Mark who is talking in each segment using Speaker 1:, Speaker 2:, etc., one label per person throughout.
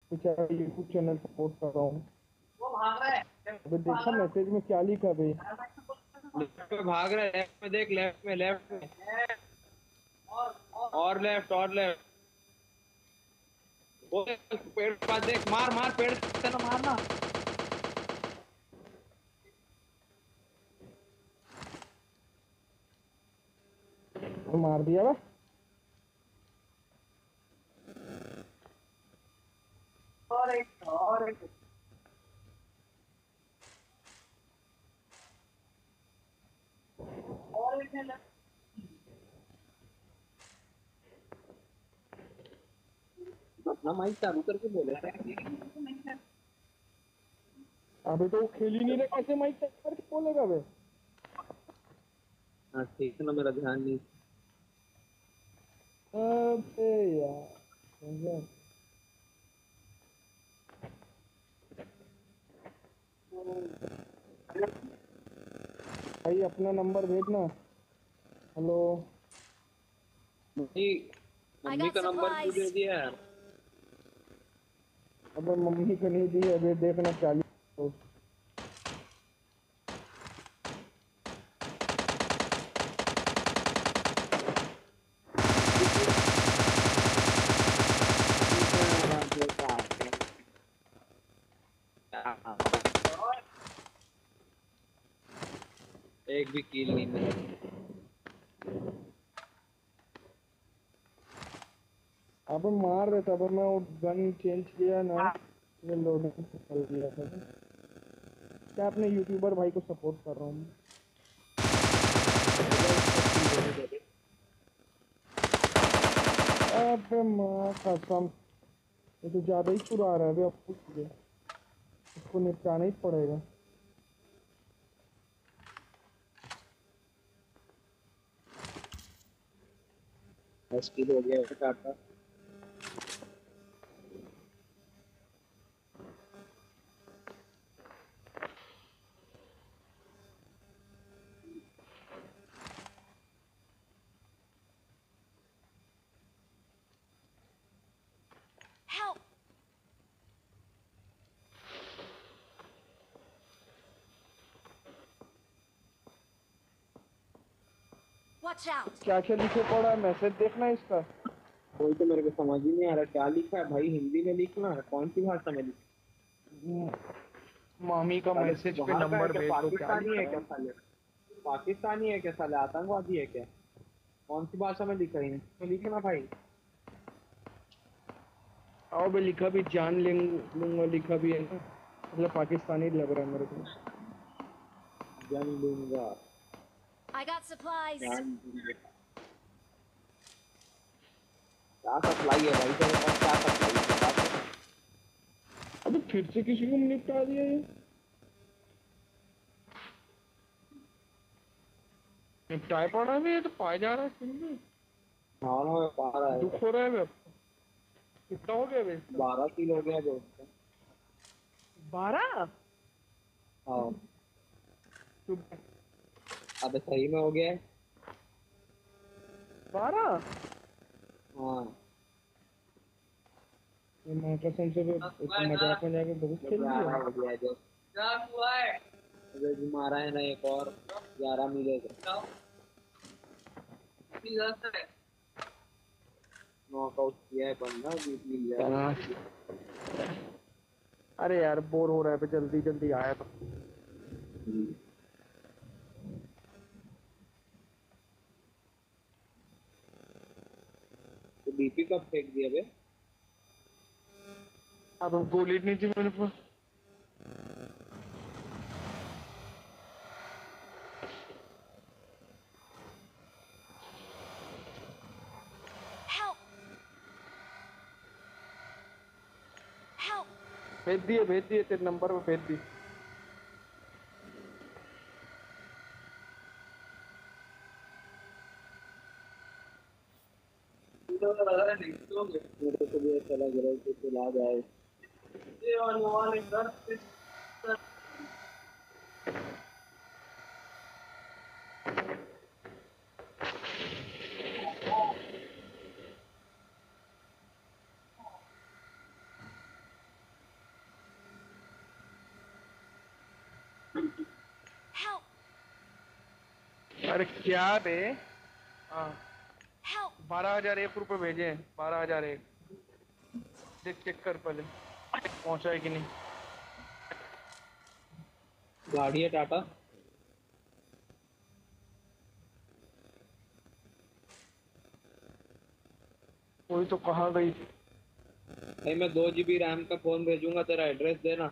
Speaker 1: बेचारा YouTube channel support कर रहा हूँ।
Speaker 2: वो भाग रहा है।
Speaker 1: अबे देखा मैसेज में क्या लिखा भाई?
Speaker 2: लेफ्ट पे भाग रहा है, लेफ्ट में देख, लेफ्ट में और लेफ्ट और लेफ्ट। वो पेड़ के पास देख, मार मार पेड़ से ना मारना।
Speaker 1: मार दिया बा।
Speaker 2: और एक और एक और एक है। अपना माइक चालू करके बोले था।
Speaker 1: अबे तो वो खेल ही नहीं रहा, कैसे माइक करके बोलेगा बे?
Speaker 2: हाँ ठीक है ना, मेरा ध्यान नहीं।
Speaker 1: अबे यार भाई अपना नंबर भेजना। हेलो।
Speaker 2: मम्मी, मम्मी का नंबर क्यों दे दिया यार?
Speaker 1: अबे मम्मी को नहीं दी, अबे देखना 40।
Speaker 2: एक भी किल नहीं मिला।
Speaker 1: अबे मार रहे थे, अबे मैं वो गन चेंज किया ना, ये लोडिंग कर दिया था। क्या अपने यूट्यूबर भाई को सपोर्ट कर रहा हूँ। अबे माँ कसम, ये तो ज्यादा ही चुरा रहा है अबे। अब कुछ इसको निपटाना ही पड़ेगा।
Speaker 2: मुश्किल हो गया टाटा।
Speaker 3: Help! Watch out!
Speaker 1: क्या क्या लिखे पड़ा है, मैसेज देखना है इसका।
Speaker 2: कोई तो मेरे को समझ ही नहीं आ रहा क्या लिखा है भाई। हिंदी में लिखना है, कौन सी भाषा में लिखना
Speaker 1: मामी का
Speaker 2: है?
Speaker 1: मैसेज पे
Speaker 2: बाहर का है
Speaker 1: नंबर
Speaker 2: क्या,
Speaker 1: भेज दो, क्या
Speaker 2: पाकिस्तानी
Speaker 1: लिखा
Speaker 2: है क्या
Speaker 1: है?
Speaker 2: साले? पाकिस्तानी है क्या साले, आतंकवादी है क्या? कौन सी भाषा में लिखा है? तो लिखना भाई।
Speaker 1: आओ बे, लिखा भी जान लूंगा लिखा भी है ना, मतलब पाकिस्तानी लग रहा है मेरे को।
Speaker 2: जान लूंगा।
Speaker 3: I got supplies.
Speaker 2: जान लूंगा। क्या सप्लाई है भाई तेरे पास? क्या सप्लाई है बता तो।
Speaker 1: अबे फिर से किसी को निपटा दिया ये। निपटाए पड़ा है ये तो, पाया जा रहा है फिर भी।
Speaker 2: हाँ ना, 12 है।
Speaker 1: दुख हो रहा है बे अब। कितना हो गया बे इसका?
Speaker 2: 12 किलो हो गया दोस्त।
Speaker 1: 12?
Speaker 2: हाँ।
Speaker 1: चुप।
Speaker 2: अब सही में हो गया है।
Speaker 1: 12?
Speaker 2: हाँ।
Speaker 1: ये माँ कसम से तो मजाक में जाके बहुत खेल
Speaker 2: 11
Speaker 1: लिया।
Speaker 2: हो गया है दोस्त। क्या हुआ है? अगर भी मारा है ना एक और 11 मिलेगा। नॉकआउट किया है बंदा, जीत मिल जाएगा।
Speaker 1: अरे यार बोर हो रहा है बे, जल्दी जल्दी आया तो।
Speaker 2: तो बीपी कब फेंक दिया बे?
Speaker 1: अब गोली नहीं थी मेरे पास।
Speaker 3: Help! Help!
Speaker 1: भेज दिए तेरे नंबर पे भेज दी।
Speaker 2: मेरे को भी ऐसा लग रहा है कि चला जाए।
Speaker 1: अरे क्या बे? हाँ,
Speaker 3: Help!
Speaker 1: 12,001 रुपए भेजे हैं, 12,001। देख चेक कर पहले पहुंचा है कि नहीं।
Speaker 2: गाड़ी है टाटा।
Speaker 1: वही तो कहा गई।
Speaker 2: भाई मैं 2 GB रैम का फोन भेजूंगा, तेरा एड्रेस देना।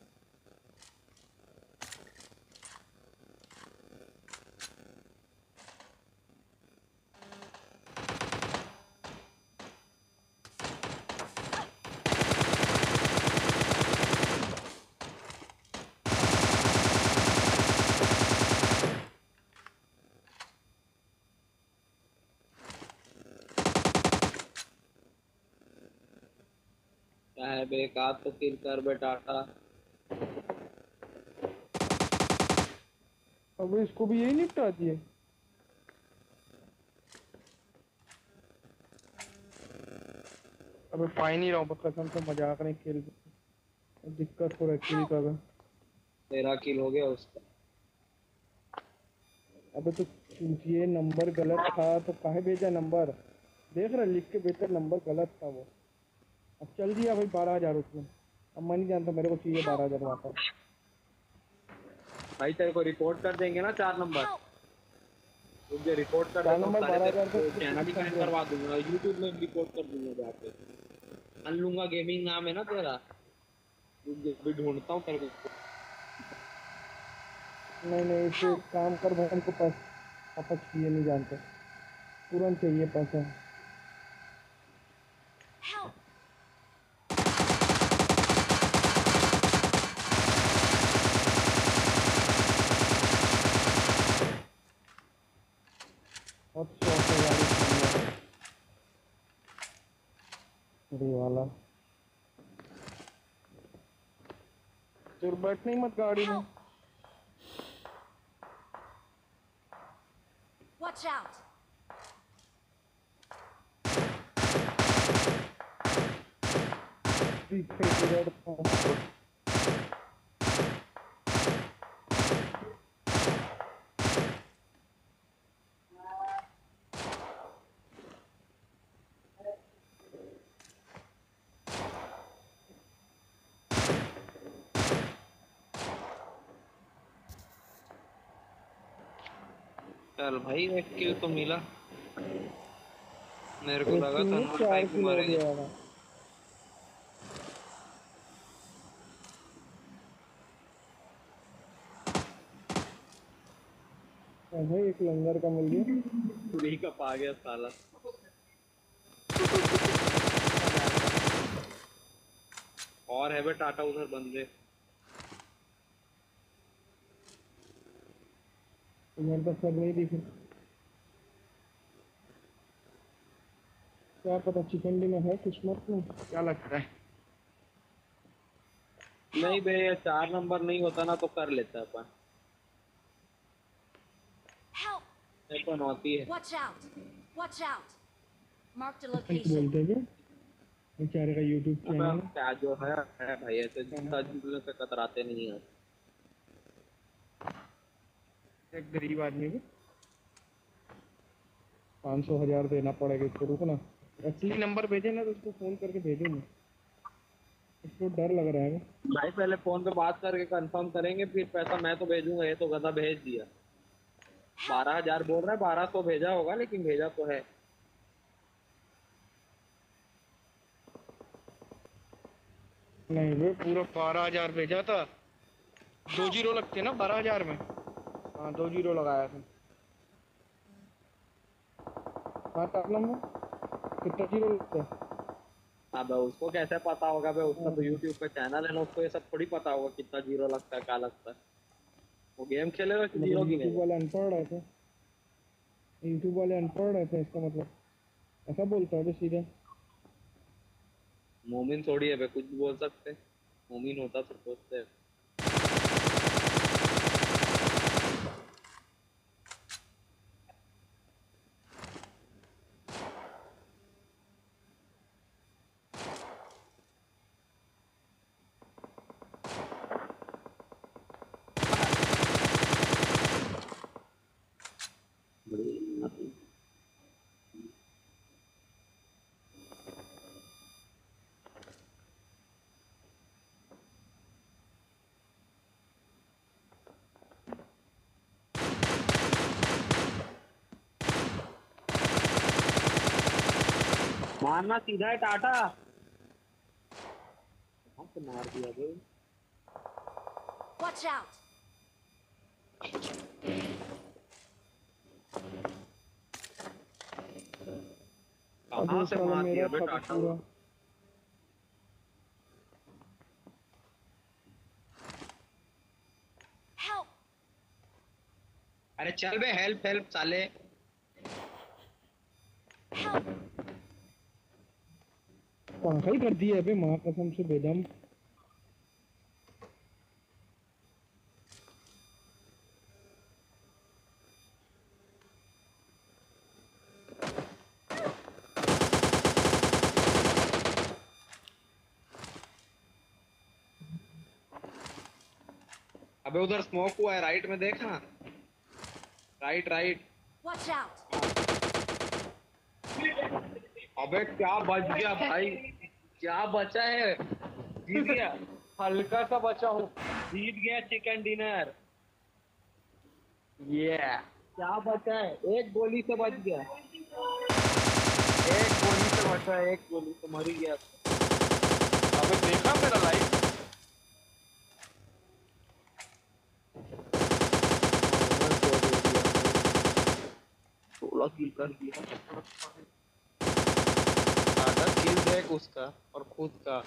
Speaker 2: क्या है बे, एक आध तो किल कर बे टाटा।
Speaker 1: अब इसको भी यही निपटा दिए। अबे फाइन ही रहा हूँ कसम से, मजाक नहीं खेल। दिक्कत हो रही है का।
Speaker 2: तेरा किल हो गया उसका।
Speaker 1: अबे तो ये नंबर गलत था तो काहे भेजा नंबर? देख रहा लिख के भेजा नंबर गलत था वो। अब चल दिया भाई 12,000 उसमें। अब मैं नहीं जानता, मेरे को चाहिए
Speaker 3: Help!
Speaker 1: 12,000 वापस।
Speaker 2: भाई तेरे को रिपोर्ट कर देंगे ना 4 नंबर।
Speaker 3: Help!
Speaker 2: मुझे रिपोर्ट कर
Speaker 1: 4
Speaker 2: देता हूँ,
Speaker 1: नंबर
Speaker 2: साले
Speaker 1: 12,000
Speaker 2: तेरे को
Speaker 1: का
Speaker 2: चैनल ही बैन करवा दूंगा, यूट्यूब में रिपोर्ट कर दूंगा जाके। अनलूंगा गेमिंग नाम है ना तेरा। भी ढूंढता हूँ तेरे को।
Speaker 1: नहीं नहीं, इसे
Speaker 3: Help!
Speaker 1: काम कर भाई, हमको पास वापस चाहिए, नहीं जानते, तुरंत चाहिए पैसा।
Speaker 3: Help!
Speaker 1: बहुत शौक है यार इस बंदा ये वाला। फिर बैठ नहीं मत गाड़ी में।
Speaker 3: Help! Watch out!
Speaker 2: चल भाई एक किल तो मिला। मेरे को
Speaker 1: एक
Speaker 2: लगा
Speaker 1: किल
Speaker 2: था
Speaker 1: में
Speaker 2: नॉन
Speaker 1: 4
Speaker 2: टाइप
Speaker 1: किल हो
Speaker 2: मारेंगे।
Speaker 1: गया होगा। भाई एक लंगर का मिल गया।
Speaker 2: पूरी का पा गया साला। और है बे टाटा उधर बंदे।
Speaker 1: मेरे पास सब नहीं दिखे। क्या पता चिकन डिनर है किस्मत में, क्या लगता है?
Speaker 2: नहीं बे, ये 4 नंबर नहीं होता ना तो कर लेता अपन।
Speaker 3: Help!
Speaker 2: मेरे को नौती है।
Speaker 3: Watch out! Watch out! Marked a
Speaker 1: chicken
Speaker 3: location.
Speaker 1: बोलते हैं बेचारे का यूट्यूब
Speaker 2: अबे
Speaker 1: चैनल
Speaker 2: क्या जो है भाई, ऐसे
Speaker 1: है।
Speaker 2: जिंदा जुड़ने से कतराते नहीं है।
Speaker 1: एक गरीब आदमी को 500,000 देना पड़ेगा इसको। रुको ना, असली नंबर भेजे ना तो उसको फोन करके भेजूंगा। इसको डर लग रहा है।
Speaker 2: भाई पहले फोन पे बात करके कंफर्म करेंगे, फिर पैसा मैं तो भेजूंगा। ये तो गधा भेज दिया। 12,000 बोल रहा है, 1200 भेजा होगा, लेकिन भेजा तो है।
Speaker 1: नहीं वे पूरा 12,000 भेजा था। 2 जीरो लगते ना 12,000 में। हाँ 2 जीरो लगाया था। हाँ तब नंबर कितना जीरो लगता है?
Speaker 2: अब उसको कैसे पता होगा बे, उसका तो यूट्यूब पे चैनल है ना, उसको ये सब थोड़ी पता होगा कितना जीरो लगता है क्या लगता है। वो गेम खेलेगा कि जीरो
Speaker 1: मतलब यूट्यूब
Speaker 2: गिनेगा।
Speaker 1: वाले अनपढ़ रहते, यूट्यूब वाले अनपढ़ रहते हैं इसका मतलब, ऐसा बोलता है सीधा।
Speaker 2: मोमिन थोड़ी है बे, कुछ भी बोल सकते। मोमिन होता तो सोचते। मारना सीधा है टाटा। कहाँ से मार दिया भाई?
Speaker 3: Watch out!
Speaker 2: कहाँ से
Speaker 1: साला
Speaker 2: मार
Speaker 1: मेरा
Speaker 2: दिया
Speaker 1: था
Speaker 2: बे
Speaker 1: तो
Speaker 2: टाटा?
Speaker 1: पूरा।
Speaker 3: Help!
Speaker 2: अरे चल बे, हेल्प हेल्प साले।
Speaker 3: Help!
Speaker 1: पागल कर दिया है बे, माँ कसम से बेदम।
Speaker 2: अबे उधर स्मोक हुआ है, राइट में देखना। Right right.
Speaker 3: Watch out!
Speaker 2: अबे क्या बच गया भाई, क्या बचा है? जीत गया।
Speaker 1: हल्का सा बचा हूँ।
Speaker 2: जीत गया चिकन डिनर। ये क्या बचा है? एक गोली से बच गया। एक गोली से बचा है, एक गोली से मर ही गया।
Speaker 4: अबे देखा मेरा लाइव?
Speaker 2: 16 किल कर दिया।
Speaker 4: टाटा किल देख उसका और खुद का।